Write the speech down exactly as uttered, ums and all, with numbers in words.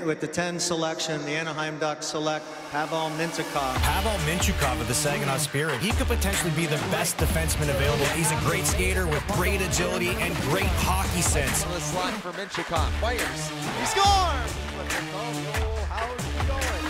with the ten selection, the Anaheim Ducks select Pavel Mintyukov. Pavel Mintyukov of the Saginaw Spirit. He could potentially be the best defenseman available. He's a great skater with great agility and great hockey sense. On the slot for Mintyukov. Fires. He scores! How's he going?